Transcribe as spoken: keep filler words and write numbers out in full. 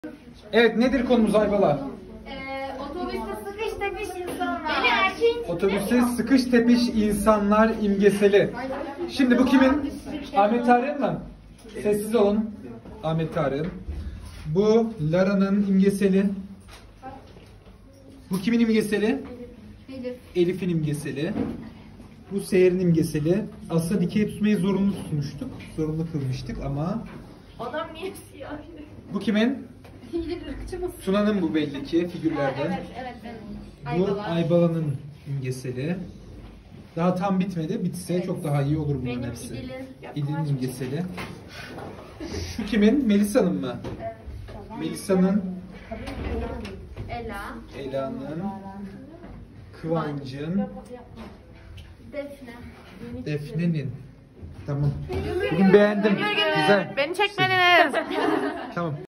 Evet, nedir konumuz Aybalar? Ee, otobüste sıkış tepiş insanlar. Beni erkeğin Otobüste sıkış tepiş insanlar imgeseli. Şimdi bu kimin? Ahmet Tarık'ın mı? Sessiz olun. Ahmet Tarık'ın. Bu Lara'nın imgeseli. Bu kimin imgeseli? Elif. Elif'in imgeseli. Bu Seher'in imgeseli. Aslında dikey tutmayı zorunlu tutmuştuk. Zorunlu kılmıştık ama. Adam niye siyah? Bu kimin? Irkçımız. Sunan'ın bu belli ki figürlerde. Evet, evet benim. Bu Aybalar. Aybala'nın imgeseli. Daha tam bitmedi. Bitse Evet. çok daha iyi olur bunların Benim hepsi. İdil'in. İdil'in imgeseli. Şu kimin? Melisa'nın mı? Evet. Melisa'nın, Ela. Ela'nın, Kıvancın, Defne. Defne'nin. Tamam. Bugün beğendim. Güzel. Beni çekmeniz. Tamam.